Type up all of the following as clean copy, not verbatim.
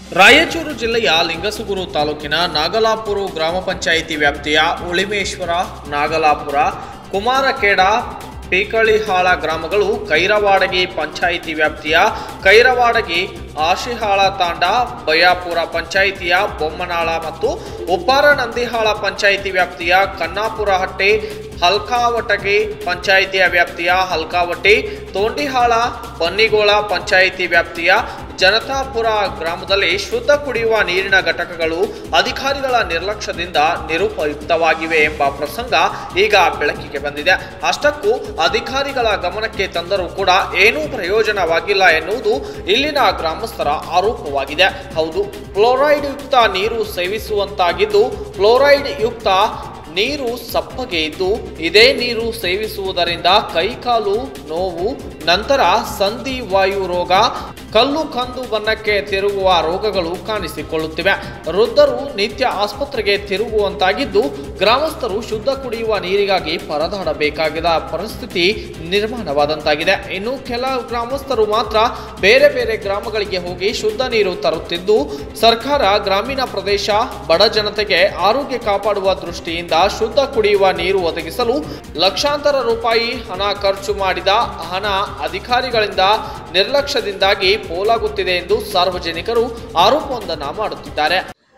ರಾಯಚೂರು ಜಿಲ್ಲೆಯ ಲಿಂಗಸುಗೂರು ತಾಲೂಕಿನ ನಾಗಲಾಪುರ ಗ್ರಾಮ ಪಂಚಾಯಿತಿ ವ್ಯಾಪ್ತಿಯ ಉಳಿಮೇಶ್ವರ, ನಾಗಲಾಪುರ, ಕುಮಾರಖೇಡ, ಪೇಕಳಿಹಾಳ ಗ್ರಾಮಗಳು ಕೈರವಾಡಗಿ ಪಂಚಾಯಿತಿ ವ್ಯಾಪ್ತಿಯ ಕೈರವಾಡಗಿ, ಆಶಿಹಾಳ ತಾಂಡ, ಬಯಾಪುರ ಪಂಚಾಯಿತಿಯ ಬೊಮ್ಮನಾಳ ಮತ್ತು ಉಪ್ಪಾರ ನಂದಿಹಾಳ ಪಂಚಾಯಿತಿ ವ್ಯಾಪ್ತಿಯ ಕನ್ನಾಪುರಹಟ್ಟೆ, ಹಲ್ಕಾವಟಗಿ ಪಂಚಾಯಿತಿಯ ವ್ಯಾಪ್ತಿಯ ಹಲ್ಕಾವಟಿ, ತೋಂಡಿಹಾಳ, ಬನ್ನಿಗೋಳ ಪಂಚಾಯಿತಿ ವ್ಯಾಪ್ತಿಯ ಜನತಾಪುರ ಗ್ರಾಮದಲ್ಲಿ ಶುದ್ಧ ಕುಡಿಯುವ ನೀರಿನ ಘಟಕಗಳು ಅಧಿಕಾರಿಗಳ ನಿರ್ಲಕ್ಷ್ಯದಿಂದ ನಿರುಪಯುಕ್ತವಾಗಿವೆ ಎಂಬ ಪ್ರಸಂಗ ಈಗ ಬೆಳಕಿಗೆ ಬಂದಿದೆ. ಅಷ್ಟಕ್ಕೂ ಅಧಿಕಾರಿಗಳ ಗಮನಕ್ಕೆ ತಂದರೂ ಕೂಡ ಏನೂ ಪ್ರಯೋಜನವಾಗಿಲ್ಲ ಎನ್ನುವುದು ಇಲ್ಲಿನ ಗ್ರಾಮಸ್ಥರ ಆರೋಪವಾಗಿದೆ. ಹೌದು, ಫ್ಲೋರೈಡ್ ಯುಕ್ತ ನೀರು ಸೇವಿಸುವಂತಾಗಿದ್ದು, ಫ್ಲೋರೈಡ್ ಯುಕ್ತ ನೀರು ಸಪ್ಪಗೆ ಇದ್ದು, ಇದೇ ನೀರು ಸೇವಿಸುವುದರಿಂದ ಕೈಕಾಲು ನೋವು, ನಂತರ ಸಂಧಿ ವಾಯು ರೋಗ, ಕಲ್ಲು ಕಂದು ಬಣ್ಣಕ್ಕೆ ತಿರುಗುವ ರೋಗಗಳು ಕಾಣಿಸಿಕೊಳ್ಳುತ್ತಿವೆ. ವೃದ್ಧರು ನಿತ್ಯ ಆಸ್ಪತ್ರೆಗೆ ತಿರುಗುವಂತಾಗಿದ್ದು, ಗ್ರಾಮಸ್ಥರು ಶುದ್ಧ ಕುಡಿಯುವ ನೀರಿಗಾಗಿ ಪರದಾಡಬೇಕಾದ ಪರಿಸ್ಥಿತಿ ನಿರ್ಮಾಣವಾದಂತಾಗಿದೆ. ಇನ್ನು ಕೆಲ ಗ್ರಾಮಸ್ಥರು ಮಾತ್ರ ಬೇರೆ ಬೇರೆ ಗ್ರಾಮಗಳಿಗೆ ಹೋಗಿ ಶುದ್ಧ ನೀರು ತರುತ್ತಿದ್ದು, ಸರ್ಕಾರ ಗ್ರಾಮೀಣ ಪ್ರದೇಶ ಬಡ ಜನತೆಗೆ ಆರೋಗ್ಯ ಕಾಪಾಡುವ ದೃಷ್ಟಿಯಿಂದ ಶುದ್ಧ ಕುಡಿಯುವ ನೀರು ಒದಗಿಸಲು ಲಕ್ಷಾಂತರ ರೂಪಾಯಿ ಹಣ ಖರ್ಚು ಮಾಡಿದ ಹಣ ಅಧಿಕಾರಿಗಳಿಂದ ನಿರ್ಲಕ್ಷ್ಯದಿಂದಾಗಿ ಪೋಲಾಗುತ್ತಿದೆ ಎಂದು ಸಾರ್ವಜನಿಕರು ಆರೋಪವೊಂದನ್ನು ಮಾಡುತ್ತಿದ್ದಾರೆ.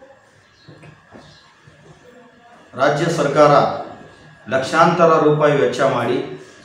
ರಾಜ್ಯ ಸರ್ಕಾರ ಲಕ್ಷಾಂತರ ರೂಪಾಯಿ ವೆಚ್ಚ ಮಾಡಿ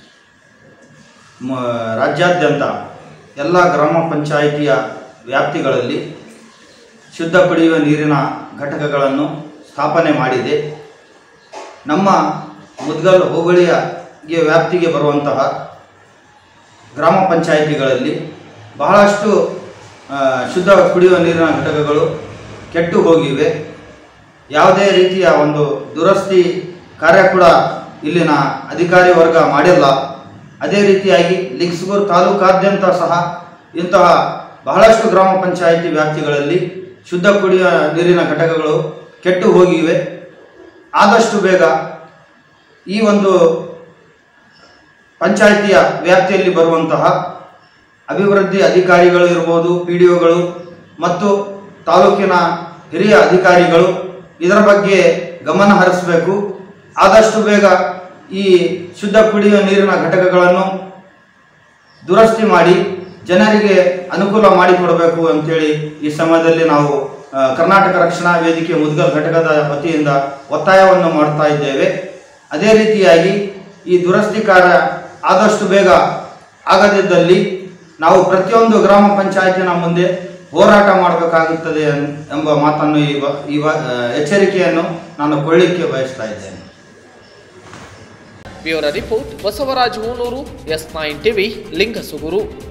ರಾಜ್ಯಾದ್ಯಂತ ಎಲ್ಲ ಗ್ರಾಮ ಪಂಚಾಯಿತಿಯ ವ್ಯಾಪ್ತಿಗಳಲ್ಲಿ ಶುದ್ಧ ಕುಡಿಯುವ ನೀರಿನ ಘಟಕಗಳನ್ನು ಸ್ಥಾಪನೆ ಮಾಡಿದೆ. ನಮ್ಮ ಮುದ್ಗಲ್ ಹೋಬಳಿಯ ವ್ಯಾಪ್ತಿಗೆ ಬರುವಂತಹ ಗ್ರಾಮ ಪಂಚಾಯಿತಿಗಳಲ್ಲಿ ಬಹಳಷ್ಟು ಶುದ್ಧ ಕುಡಿಯುವ ನೀರಿನ ಘಟಕಗಳು ಕೆಟ್ಟು ಹೋಗಿವೆ. ಯಾವುದೇ ರೀತಿಯ ಒಂದು ದುರಸ್ತಿ ಕಾರ್ಯ ಕೂಡ ಇಲ್ಲಿನ ಅಧಿಕಾರಿ ವರ್ಗ ಮಾಡಿಲ್ಲ. ಅದೇ ರೀತಿಯಾಗಿ ಲಿಂಗಸುಗೂರು ತಾಲೂಕಾದ್ಯಂತ ಸಹ ಇಂತಹ ಬಹಳಷ್ಟು ಗ್ರಾಮ ಪಂಚಾಯಿತಿ ವ್ಯಾಪ್ತಿಗಳಲ್ಲಿ ಶುದ್ಧ ಕುಡಿಯುವ ನೀರಿನ ಘಟಕಗಳು ಕೆಟ್ಟು ಹೋಗಿವೆ. ಆದಷ್ಟು ಬೇಗ ಈ ಒಂದು ಪಂಚಾಯಿತಿಯ ವ್ಯಾಪ್ತಿಯಲ್ಲಿ ಬರುವಂತಹ ಅಭಿವೃದ್ಧಿ ಅಧಿಕಾರಿಗಳು ಇರ್ಬೋದು, PDOಗಳು ಮತ್ತು ತಾಲೂಕಿನ ಹಿರಿಯ ಅಧಿಕಾರಿಗಳು ಇದರ ಬಗ್ಗೆ ಗಮನ ಹರಿಸಬೇಕು. ಆದಷ್ಟು ಬೇಗ ಈ ಶುದ್ಧ ಕುಡಿಯುವ ನೀರಿನ ಘಟಕಗಳನ್ನು ದುರಸ್ತಿ ಮಾಡಿ ಜನರಿಗೆ ಅನುಕೂಲ ಮಾಡಿಕೊಡಬೇಕು ಅಂತೇಳಿ ಈ ಸಮಯದಲ್ಲಿ ನಾವು ಕರ್ನಾಟಕ ರಕ್ಷಣಾ ವೇದಿಕೆ ಮುದ್ಗಲ್ ಘಟಕದ ವತಿಯಿಂದ ಒತ್ತಾಯವನ್ನು ಮಾಡ್ತಾ ಇದ್ದೇವೆ. ಅದೇ ರೀತಿಯಾಗಿ ಈ ದುರಸ್ತಿ ಕಾರ್ಯ ಆದಷ್ಟು ಬೇಗ ಆಗದಿದ್ದಲ್ಲಿ ನಾವು ಪ್ರತಿಯೊಂದು ಗ್ರಾಮ ಪಂಚಾಯತಿನ ಮುಂದೆ ಹೋರಾಟ ಮಾಡಬೇಕಾಗುತ್ತದೆ ಎಂಬ ಮಾತನ್ನು ಈ ಎಚ್ಚರಿಕೆಯನ್ನು ನಾನು ಕೊಳ್ಳಿಕ್ಕೆ ಬಯಸ್ತಾ ಇದ್ದೇನೆ. Bureau report, Basavaraj Hunur, S9 TV, Lingasugur.